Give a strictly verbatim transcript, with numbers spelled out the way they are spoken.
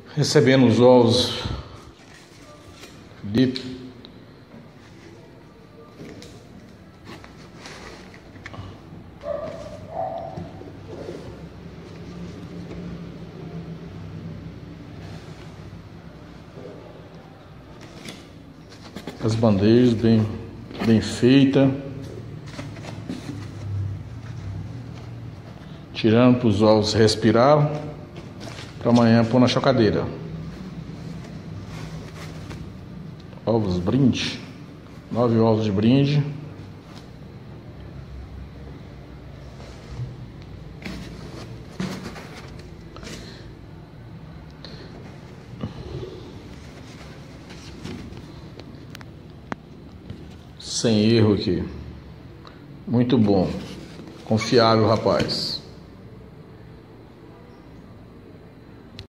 Recebendo os ovos de as bandejas bem bem feita, tirando para os ovos respirar, para amanhã pôr na chocadeira. Ovos brinde, nove ovos de brinde. Sem erro aqui. Muito bom. Confiável, rapaz.